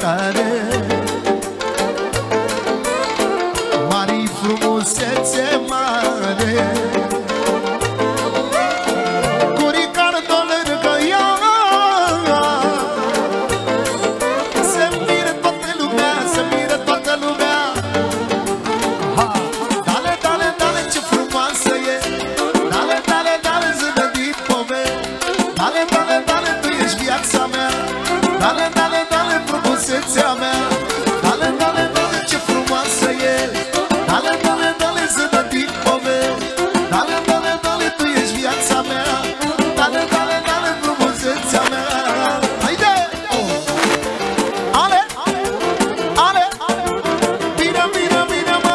tare. Mari frumusețe mare, cu Ricardo lângă ea, se miră toată lumea, se miră toată lumea. Dale, dale, dale, ce frumoasă e, dale, dale, dale, zâmbă din pove. Dale, dale, dale, tu ești viața mea, dale, dale, dale, frumusețea mea. Dale, dale, dale, ce frumoasă e, dale, dale, dale, zâmbă din pove. Dale, dale, dale, tu ești viața mea, dale, dale, dale, frumusețea mea. Haide! Ale, ale, bine, bine, bine, mă.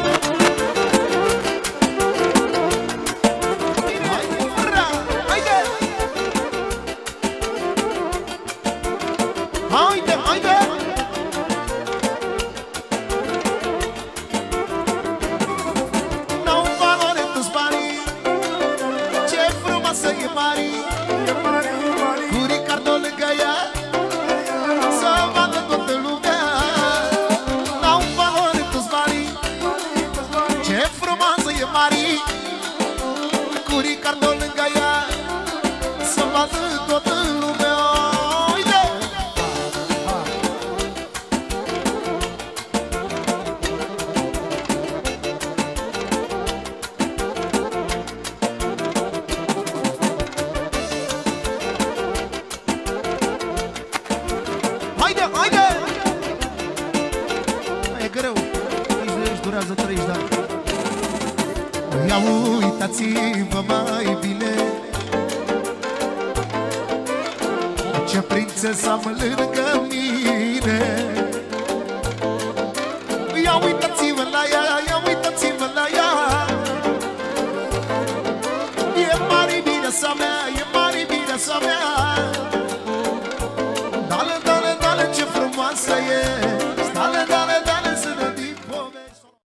Haide, haide! N-au valoare toți banii, ce frumoasă e Mari, cu Ricardo lângă ea, să vadă toată lumea. N-au valoare toți banii, ce frumoasă e Mari, cu Ricardo lângă ea, să vadă toată lumea. Haide, haide! E greu, nici durează 30 de ani. Ia uitați-vă mai bine, ce prințesă am lângă mine. Ia uitați-vă la ea, ia uitați-vă la ea. E mare viața mea, e mare viața mea. Dale, dale, dale, ce frumoasă e,